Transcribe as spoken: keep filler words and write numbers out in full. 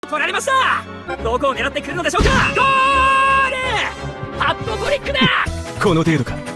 取られました。どこを狙ってくるのでしょうか。ゴール。ハットトリックだ。 この程度か。